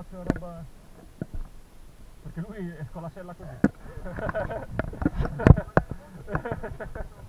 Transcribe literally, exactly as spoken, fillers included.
faccio roba... Perché lui è con la sella così.